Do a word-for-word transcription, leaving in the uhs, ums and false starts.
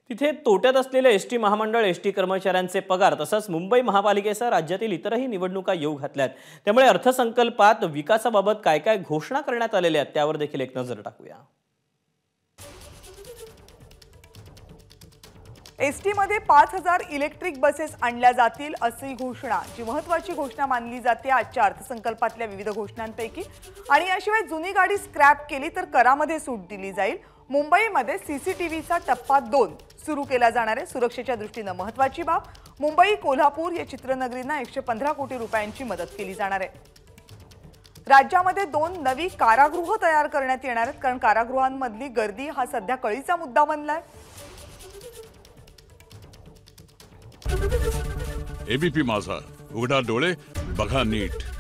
तिथे तोट्यात असलेले एसटी महामंडळ एसटी कर्मचाऱ्यांचे पगार तसंच मुंबई महापालिकेसह राज्यातील इतरही निवडणुका येऊ घातल्यात। त्यामुळे अर्थसंकल्पात विकासाबाबत काय काय घोषणा करण्यात आलेल्या आहेत त्यावर देखील एक नजर टाकूया। एसटी मध्ये पाच हजार इलेक्ट्रिक बसेस आणल्या जातील अशी घोषणा, जी महत्त्वाची घोषणा मानली जाते आजच्या अर्थसंकल्पातल्या विविध घोषणांपैकी। आणि याशिवाय जुनी गाडी स्क्रॅप केली तर करामध्ये सूट दिली जाईल। मुंबईमध्ये सीसीटीव्हीचा टप्पा दोन सुरू केला जाणार आहे। सुरक्षेच्या दृष्टीने महत्त्वाची बाब, मुंबई कोल्हापूर या चित्रनगरींना एकशे पंधरा कोटी रुपयांची मदत केली जाणार आहे। राज्यामध्ये दोन नवी कारागृह तयार करण्यात येणार आहेत, कारण कारागृहांमधली गर्दी हा सध्या कळीचा मुद्दा बनलाय। एबीपी माझा, उघडा डोळे बघा नीट।